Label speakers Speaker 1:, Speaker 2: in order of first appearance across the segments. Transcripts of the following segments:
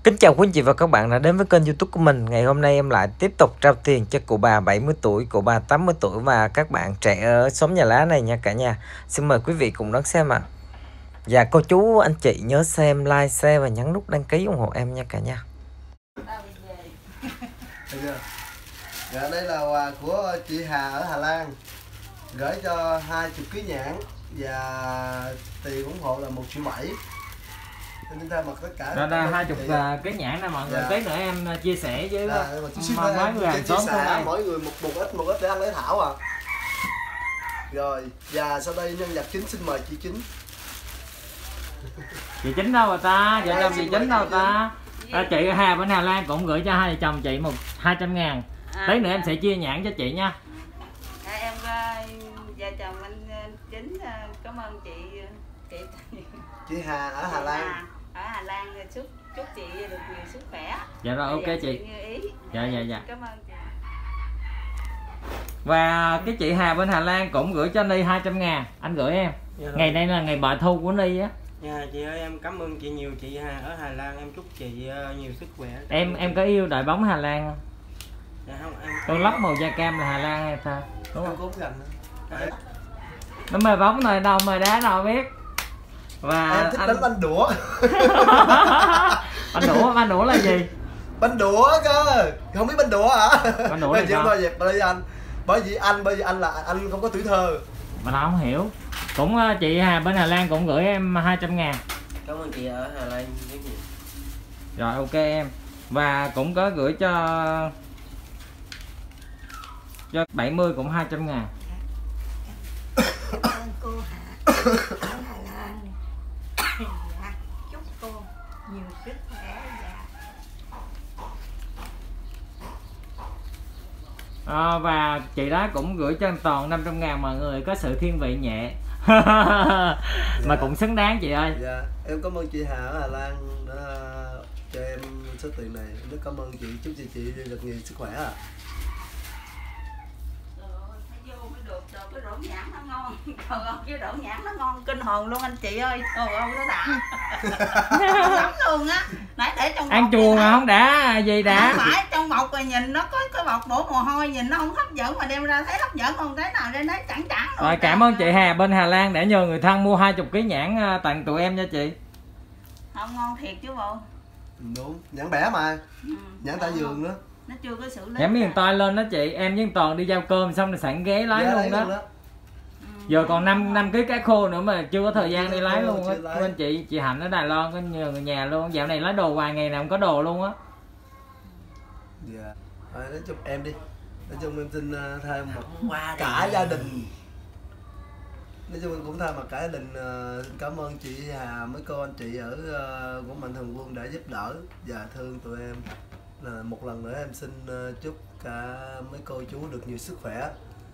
Speaker 1: Kính chào quý anh chị và các bạn đã đến với kênh YouTube của mình. Ngày hôm nay em lại tiếp tục trao tiền cho cụ bà 70 tuổi, cụ bà 80 tuổi và các bạn trẻ ở xóm Nhà Lá này nha cả nhà. Xin mời quý vị cùng đón xem ạ. Và cô chú anh chị nhớ xem, like, share và nhấn nút đăng ký ủng hộ em nha cả nhà.
Speaker 2: Dạ, đây là quà của chị Hà ở Hà Lan, gửi cho 20 kg nhãn và tiền ủng hộ là 1,7 triệu. Nên thay mặt tất cả
Speaker 3: Rồi là 20 cái nhãn nè mọi người.
Speaker 2: Dạ.
Speaker 3: Tí nữa em chia sẻ với
Speaker 2: mấy
Speaker 3: người hàng xóm
Speaker 2: xóm
Speaker 3: đây.
Speaker 2: mỗi người một ít để ăn lấy thảo à. Rồi và sau đây nhân vật chính xin mời chị Chính.
Speaker 3: Chị Chính đâu rồi ta? Vợ chồng chị Chính đâu ta? Chị Hà bên Hà Lan cũng gửi cho hai vợ chồng chị 200.000. Tí nữa em sẽ chia nhãn cho chị nha.
Speaker 4: Em vợ chồng anh Chính cảm ơn chị
Speaker 2: Chị Hà ở Hà Lan.
Speaker 4: Ở Hà Lan chúc chị được nhiều sức khỏe.
Speaker 3: Dạ rồi, ok chị.
Speaker 4: Như ý.
Speaker 3: Dạ.
Speaker 4: Cảm ơn chị.
Speaker 3: Và cái chị Hà bên Hà Lan cũng gửi cho Ni 200.000. Anh gửi em.
Speaker 5: Dạ
Speaker 3: Ngày nay là ngày bội thu của Ni á.
Speaker 5: Dạ chị ơi, em cảm ơn chị nhiều. Chị Hà ở Hà Lan, em chúc chị nhiều sức khỏe.
Speaker 3: Em có yêu đội bóng Hà Lan không?
Speaker 5: Dạ không, em
Speaker 3: Con lóc màu da cam là Hà Lan hay sao? Đúng không?
Speaker 2: Cốt gần nữa.
Speaker 3: Nó mời bóng này đâu, mời đá đâu biết. Và
Speaker 2: Em thích đánh banh đũa.
Speaker 3: Banh đũa là gì?
Speaker 2: Banh đũa cơ. Không biết banh đũa hả?
Speaker 3: Banh đũa là sao?
Speaker 2: Bởi vì anh là anh không có tuổi thơ.
Speaker 3: Mà nó không hiểu. Cũng chị Hà bên Hà Lan cũng gửi em 200.000.
Speaker 5: cảm ơn chị ở Hà Lan rất nhiều.
Speaker 3: Rồi ok em. Và cũng có gửi cho 70 cũng 200.000.
Speaker 4: Cô Hà ở Hà Lan. Dạ, chúc cô nhiều sức khỏe.
Speaker 3: Và chị đó cũng gửi cho anh Toàn 500.000, mọi người có sự thiên vị nhẹ. Mà cũng xứng đáng chị ơi.
Speaker 2: Dạ, em cảm ơn chị Hà ở Hà Lan đã cho em số tiền này. Em rất cảm ơn chị, chúc chị được nhiều sức khỏe ạ.
Speaker 4: Cái rổ nhãn nó ngon, cái rổ nhãn nó ngon kinh hồn luôn anh chị ơi. Trời ơi nó đã lắm luôn á. Nãy để trong
Speaker 3: ăn chua mà không đã gì đã.
Speaker 4: Không phải trong bọc rồi nhìn nó có cái bọc đổ mồ hôi, nhìn nó không hấp dẫn mà đem ra thấy hấp dẫn không, thấy nào trên đấy chẳng luôn.
Speaker 3: Rồi cảm ơn chị Hà bên Hà Lan đã nhờ người thân mua 20 kg nhãn tặng tụi em nha chị.
Speaker 4: Không ngon thiệt chứ bộ.
Speaker 2: Đúng, nhãn bẻ mà. Nhãn tại vườn nữa.
Speaker 4: Nó chưa có xử lý.
Speaker 3: Nhãn miền Tây lên đó chị, em với Toàn đi giao cơm xong rồi sẵn ghé lái luôn đó. Giờ còn 5 kg cá khô nữa mà chưa có thời gian đi lái luôn á. Bên chị Hạnh ở Đài Loan có nhờ người nhà luôn, dạo này lái đồ vài ngày nào không có đồ luôn á.
Speaker 2: Dạ. Rồi nói chung em đi. Nói chung em xin thêm một cả gia đình. Nói chung em cũng thay mặt cả gia đình xin cảm ơn chị Hà, mấy cô anh chị ở của Mạnh Thường Quân đã giúp đỡ và thương tụi em. Là một lần nữa em xin chúc cả mấy cô chú được nhiều sức khỏe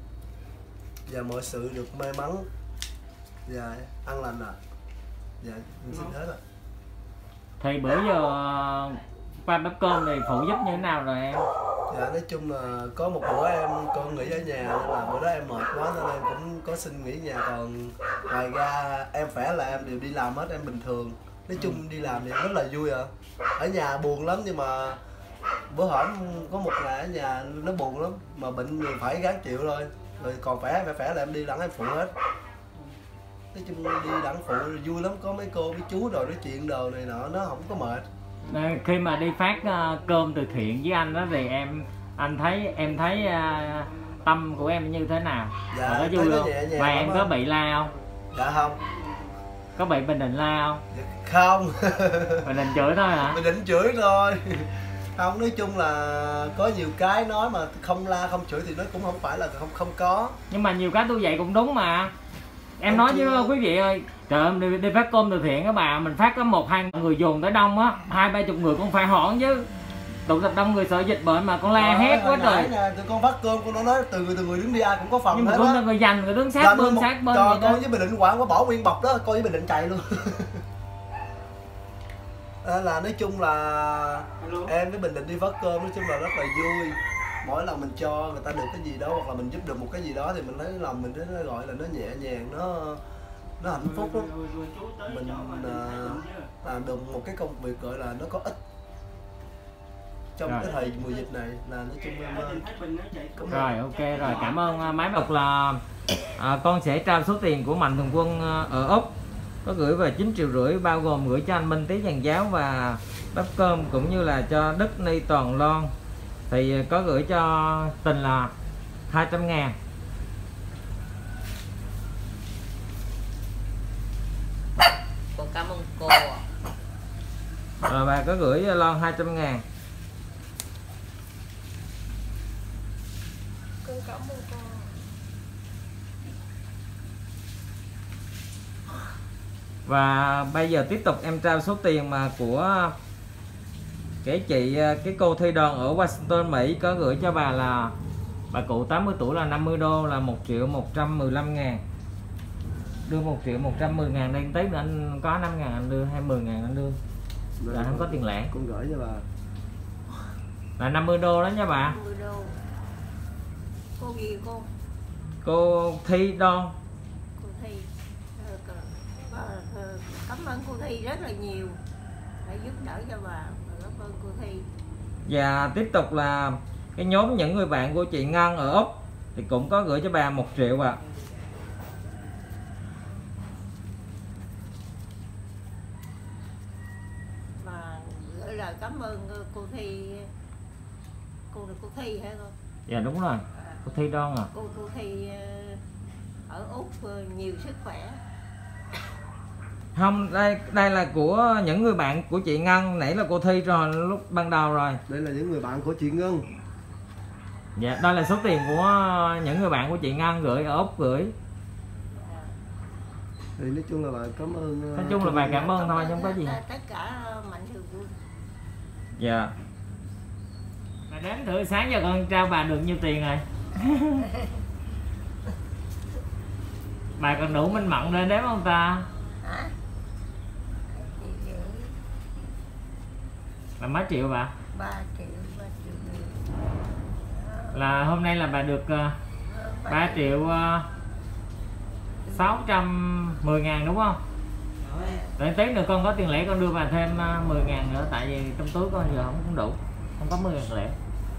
Speaker 2: và mọi sự được may mắn và an lành ạ. Dạ, em xin hết ạ.
Speaker 3: Thì bữa giờ qua bếp cơm thì phụ giúp như thế nào rồi em?
Speaker 2: Dạ, nói chung là có một bữa em con nghỉ ở nhà nên là bữa đó em mệt quá nên em cũng có xin nghỉ nhà, còn ngoài ra em khỏe là em đều đi làm hết, em bình thường. Nói chung đi làm thì rất là vui ạ. Ở nhà buồn lắm nhưng mà bữa hổm có một ngày ở nhà nó buồn lắm mà bệnh thì phải gắng chịu thôi, rồi còn khỏe là em đi đặng em phụ hết. Nói chung đi đặng phụ vui lắm, có mấy cô mấy chú rồi nói chuyện đồ này nọ nó không có mệt.
Speaker 3: Khi mà đi phát cơm từ thiện với anh đó thì em thấy tâm của em như thế nào?
Speaker 2: Dạ,
Speaker 3: có vui không? Và em có bị la không?
Speaker 2: Dạ không.
Speaker 3: Có bị Bình Định la không?
Speaker 2: Dạ, không.
Speaker 3: Bình Định chửi thôi hả?
Speaker 2: Bình Định chửi thôi. Không, nói chung là có nhiều cái nói mà không la không chửi thì nó cũng không phải là không có.
Speaker 3: Nhưng mà nhiều cái tôi vậy cũng đúng mà. Em nói với quý vị ơi, trời ơi, đi phát cơm từ thiện các bà, mình phát có 1-2 người dồn tới đông á, 20-30 người cũng phải hoãn chứ. Tụ tập đông người sợ dịch bệnh mà con la hét quá trời.
Speaker 2: Tụi con phát cơm con nó nói từ người đứng đi ai cũng có phần.
Speaker 3: Nhưng mà con người dành người đứng sát bên vậy
Speaker 2: con
Speaker 3: đó.
Speaker 2: với Bình Định quảng có bỏ nguyên bọc đó, con với Bình Định chạy luôn. Là nói chung là em với Bình Định đi phát cơm nói chung là rất là vui. Mỗi lần mình cho người ta được cái gì đó hoặc là mình giúp được một cái gì đó thì mình thấy lòng mình thấy nó gọi là nó nhẹ nhàng, nó hạnh phúc lắm. Mình làm được một cái công việc gọi là nó có ích trong
Speaker 3: Rồi.
Speaker 2: cái thời mùa dịch này là nói chung em
Speaker 3: Rồi ok rồi, cảm ơn máy bọc là con sẽ trao số tiền của Mạnh Thường Quân ở Úc, có gửi về 9,5 triệu, bao gồm gửi cho anh Minh Tí Giàn Giáo và bắp cơm, cũng như là cho Đức Ni Toàn Loan thì có gửi cho Tình là 200.000.
Speaker 4: Cô cảm ơn cô.
Speaker 3: Rồi bà có gửi Loan 200.000.
Speaker 6: Con cảm ơn con.
Speaker 3: Và bây giờ tiếp tục em trao số tiền mà của cái cô Thi Đoàn ở Washington Mỹ có gửi cho bà là bà cụ 80 tuổi là 50 đô là 1.115.000. Đưa 1.110.000 đây, tí nữa anh có 5.000 anh đưa hay 10.000 anh đưa. Là không có tiền lẻ.
Speaker 2: con gửi cho bà.
Speaker 3: Là 50 đô đó nha bà.
Speaker 6: 10 đô. Cô gì cô?
Speaker 3: Cô Thi Đoan.
Speaker 6: Cô Thi. Cảm ơn cô Thi rất là nhiều đã giúp đỡ cho bà. Cảm ơn cô Thi.
Speaker 3: Và tiếp tục là cái nhóm những người bạn của chị Ngân ở Úc thì cũng có gửi cho bà 1 triệu ạ.
Speaker 6: Và gửi lời cảm ơn cô Thi. Cô là cô Thi hả con?
Speaker 3: Dạ đúng rồi, cô Thi Đoan à.
Speaker 6: Cô Thi ở Úc nhiều sức khỏe.
Speaker 3: Không, đây là của những người bạn của chị Ngân, nãy là cô Thi rồi lúc ban đầu rồi.
Speaker 2: Đây là những người bạn của chị Ngân.
Speaker 3: Dạ, đây là số tiền của những người bạn của chị Ngân gửi ở Úc gửi.
Speaker 2: Thì nói chung là bà cảm ơn.
Speaker 3: Nói chung là bà cảm ơn thôi, không có gì.
Speaker 6: Tất cả Mạnh Thường Quân.
Speaker 3: Dạ. Bà đếm thử sáng giờ con trao bà được nhiêu tiền rồi. Bà còn đủ minh mận nên đếm không ta?
Speaker 6: Hả?
Speaker 3: Là mấy triệu bà?
Speaker 6: 3 triệu.
Speaker 3: Là hôm nay là bà được 3 triệu 610.000 đúng không? Để tí nữa con có tiền lẻ con đưa bà thêm 10.000 nữa, tại vì trong túi con giờ không đủ, không có 10.000 lẻ.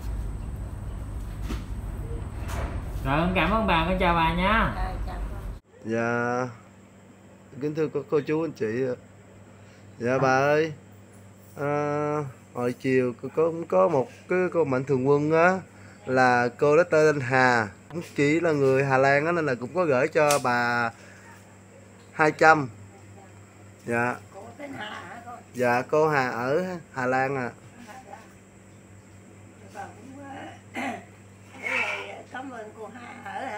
Speaker 3: Rồi con cảm ơn bà, con chào bà nha.
Speaker 2: Dạ, kính thưa cô chú anh chị. Dạ bà ơi, hồi chiều cũng có một cái cô Mạnh Thường Quân á, là cô đó tên Hà, cũng chỉ là người Hà Lan á, nên là cũng có gửi cho bà 200. Dạ.
Speaker 6: Cô tên Hà hả con?
Speaker 2: Dạ cô Hà ở Hà Lan à.
Speaker 6: Cảm ơn cô Hà ở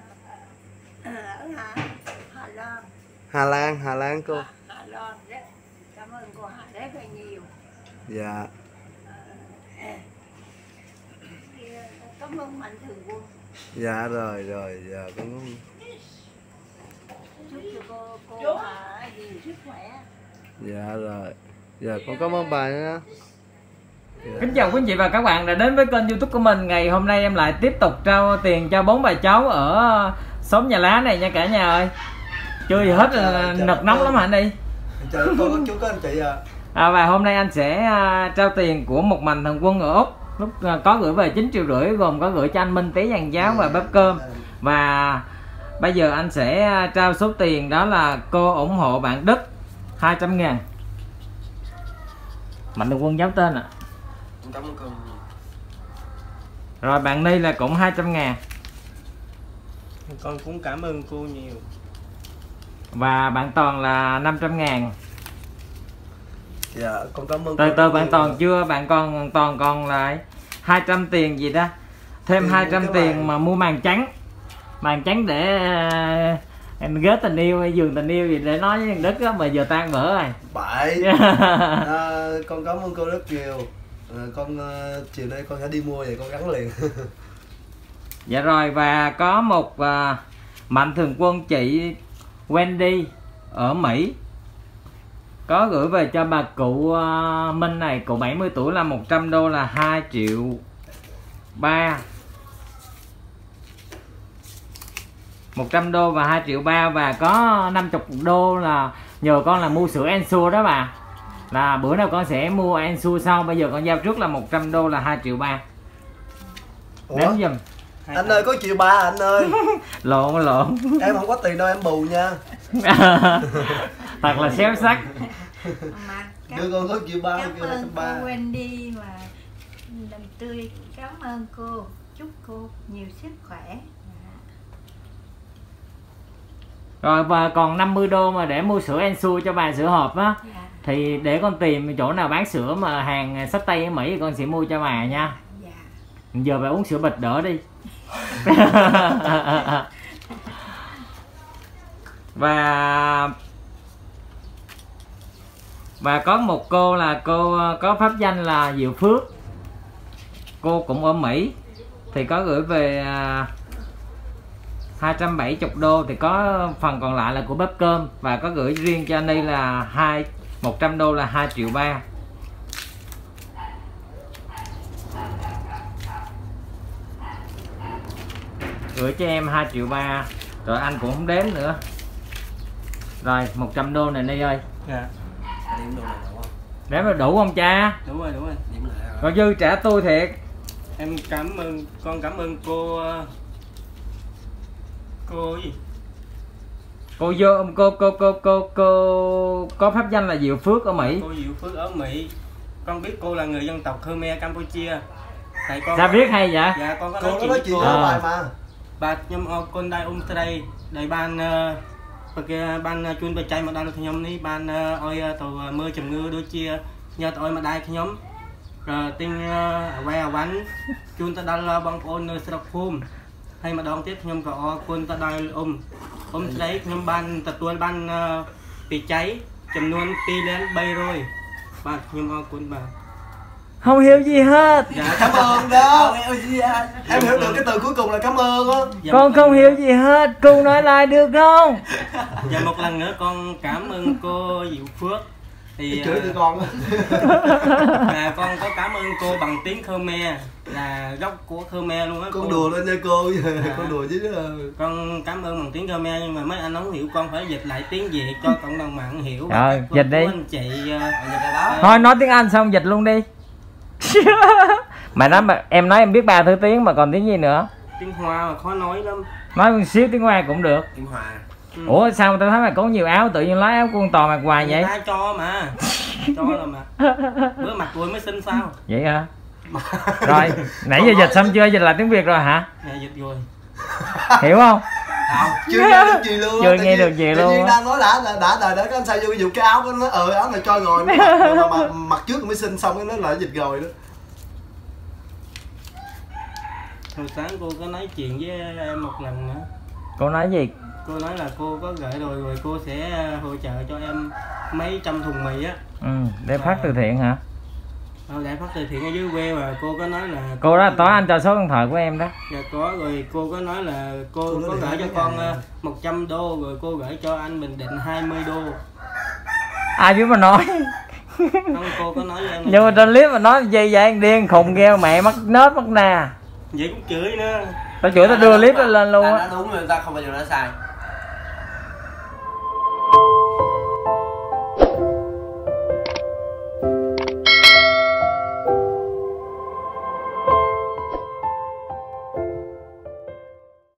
Speaker 6: Hà Lan.
Speaker 2: Hà Lan cô.
Speaker 6: Hà Lan rất cảm ơn cô Hà rất là nhiều.
Speaker 2: Dạ.
Speaker 6: Cảm ơn Mạnh Thường Quân.
Speaker 2: Dạ rồi dạ cũng
Speaker 6: Chúc cho cô Hà nhiều sức khỏe.
Speaker 2: dạ rồi. Dạ con cảm ơn bà nha.
Speaker 3: Kính chào quý anh chị và các bạn đã đến với kênh YouTube của mình. Ngày hôm nay em lại tiếp tục trao tiền cho 4 bà cháu ở xóm Nhà Lá này nha cả nhà ơi. Chưa gì hết là nực nóng lắm hả anh đi.
Speaker 2: Chào cô chú các anh chị à.
Speaker 3: Và hôm nay anh sẽ trao tiền của một Mạnh Thường Quân ở Úc, lúc có gửi về 9,5 triệu, gồm có gửi cho anh Minh Tí Giàn Giáo và bắp cơm. Và bây giờ anh sẽ trao số tiền đó là cô ủng hộ bạn Đức 200.000. Mạnh Thường Quân giáo tên ạ.
Speaker 2: Cảm ơn cô.
Speaker 3: Rồi bạn Ni là cũng 200.000.
Speaker 5: Con cũng cảm ơn cô nhiều.
Speaker 3: Và bạn Toàn là 500.000.
Speaker 2: Dạ con cảm ơn.
Speaker 3: Từ bạn Toàn chưa, bạn Toàn còn lại 200 tiền gì đó, thêm 200 tiền mà mua màn trắng để ghế tình yêu hay giường tình yêu gì để nói với thằng Đức á, mà giờ tan vỡ rồi.
Speaker 2: Bậy. Con cảm ơn cô rất nhiều. Con chiều nay con sẽ đi mua vậy con gắn liền.
Speaker 3: Dạ rồi, và có một Mạnh Thường Quân chị Wendy ở Mỹ có gửi về cho bà cụ Minh này, cụ 70 tuổi là 100 đô là 2,3 triệu. 100 đô và 2,3 triệu, và có 50 đô là nhờ con là mua sữa Ensure đó bà. Là bữa nào con sẽ mua Ansu sau, bây giờ con giao trước là 100 đô là 2,3 triệu. Đếm giùm.
Speaker 2: Anh ơi có 1,3 triệu anh ơi.
Speaker 3: Lộn.
Speaker 2: Em không có tiền đâu em bù nha.
Speaker 3: Thật là xéo sắc.
Speaker 6: Mà
Speaker 2: Đưa con có 1,3 triệu,
Speaker 6: cảm
Speaker 2: kêu
Speaker 6: ơn cô
Speaker 2: 2,3 triệu.
Speaker 6: Wendy mà làm tươi. Cảm ơn cô, chúc cô nhiều sức khỏe.
Speaker 3: Rồi và còn 50 đô mà để mua sữa Ansu cho bà, sữa hộp á.
Speaker 6: Dạ.
Speaker 3: Thì để con tìm chỗ nào bán sữa mà hàng sách tay ở Mỹ thì con sẽ mua cho bà nha.
Speaker 6: Dạ.
Speaker 3: Giờ bà uống sữa bịch đỡ đi. Và có một cô là cô có pháp danh là Diệu Phước. Cô cũng ở Mỹ. Thì có gửi về 270 đô, thì có phần còn lại là của bếp cơm, và có gửi riêng cho Ni là 100 đô là 2,3 triệu. Gửi cho em 2,3 triệu. Rồi anh cũng không đếm nữa. Rồi 100 đô này Ni ơi.
Speaker 5: Dạ.
Speaker 2: Điểm đồ này đủ không?
Speaker 3: Đếm là đủ không cha?
Speaker 5: Đúng rồi.
Speaker 2: Điểm lại rồi.
Speaker 3: Còn dư trả tôi thiệt.
Speaker 5: Em cảm ơn cô gì?
Speaker 3: Cô có pháp danh là Diệu Phước ở Mỹ.
Speaker 5: Cô Diệu Phước ở Mỹ. Con biết cô là người dân tộc Khmer Campuchia. Tại con
Speaker 3: Sao biết hay vậy?
Speaker 5: Dạ con có
Speaker 2: Cô
Speaker 5: nói
Speaker 2: có nói
Speaker 5: chuyện
Speaker 2: chuyện
Speaker 5: với cô.
Speaker 2: với bài mà.
Speaker 5: Bà nhom con đai đây đại ban ban chuyên về chay mà đai được nhóm ní ban oi tàu mưa chầm ngư đôi chia nhờ tàu mà đai nhóm tinh ve bắn chuyên ta đai băng ôn nơi Stockholm hay mà đón tiếp nhóm có quân ta đai đấy nhóm ban ta tuôn ban bị cháy chầm luôn pi lên bay rồi bà nhóm quân bà
Speaker 3: Không hiểu gì hết.
Speaker 2: Dạ cảm ơn đó. Em hiểu được cái từ cuối cùng là cảm ơn á.
Speaker 3: Con không hiểu gì hết. Cô nói lại được không?
Speaker 5: Dạ một lần nữa con cảm ơn cô Diệu Phước. Thì
Speaker 2: Chửi tụi con á.
Speaker 5: là con có cảm ơn cô bằng tiếng Khmer, là gốc của Khmer luôn á.
Speaker 2: Con đùa lên nha cô. Con đùa chứ.
Speaker 5: Con cảm ơn bằng tiếng Khmer, nhưng mà mấy anh không hiểu con phải dịch lại tiếng Việt cho cộng đồng mạng hiểu.
Speaker 3: Rồi, dịch đi.
Speaker 5: Anh chị
Speaker 3: Thôi nói tiếng Anh xong dịch luôn đi. Mà em nói em biết 3 thứ tiếng mà còn tiếng gì nữa?
Speaker 5: tiếng Hoa mà khó nói lắm.
Speaker 3: Nói một xíu tiếng Hoa cũng được.
Speaker 2: Tiếng Hòa.
Speaker 3: Ủa sao tao thấy mày có nhiều áo, tự nhiên lấy áo con toàn mặc hoài vậy?
Speaker 5: Người ta cho mà. Cho là mà. Bữa mặc rồi mới xin sao?
Speaker 3: Vậy hả? Rồi, nãy giờ dịch xong chưa? Dịch lại tiếng Việt rồi hả?
Speaker 5: Dạ dịch rồi.
Speaker 3: Hiểu không?
Speaker 2: Không, chưa nghe được gì luôn.
Speaker 3: Chưa nghe được gì luôn.
Speaker 2: Tự nhiên đang nói đã đời đó, anh sai vô cái áo nó áo này cho rồi mà mặc trước mới xin xong cái nó lại dịch rồi đó.
Speaker 5: Hồi sáng cô có nói chuyện với em một lần nữa.
Speaker 3: Cô nói gì?
Speaker 5: Cô nói là cô có gửi rồi cô sẽ hỗ trợ cho em mấy trăm thùng mì á.
Speaker 3: Để phát từ thiện hả?
Speaker 5: Để phát từ thiện ở dưới quê, và cô có nói là
Speaker 3: Cô đó tối anh cho số điện thoại của em đó.
Speaker 5: Dạ có rồi, cô có nói là cô có gửi cho con 100 đô, rồi cô gửi cho anh Bình Định 20 đô.
Speaker 3: Ai biết mà nói.
Speaker 5: Không, cô có nói với em.
Speaker 3: Nhưng mà trên clip mà nói gì vậy, anh điên khùng gheo mẹ mất nết mất nà.
Speaker 5: Vậy cũng chửi nữa.
Speaker 3: Tao chửi tao đưa clip lên luôn á.
Speaker 2: Đúng rồi, ta không bao giờ nói sai.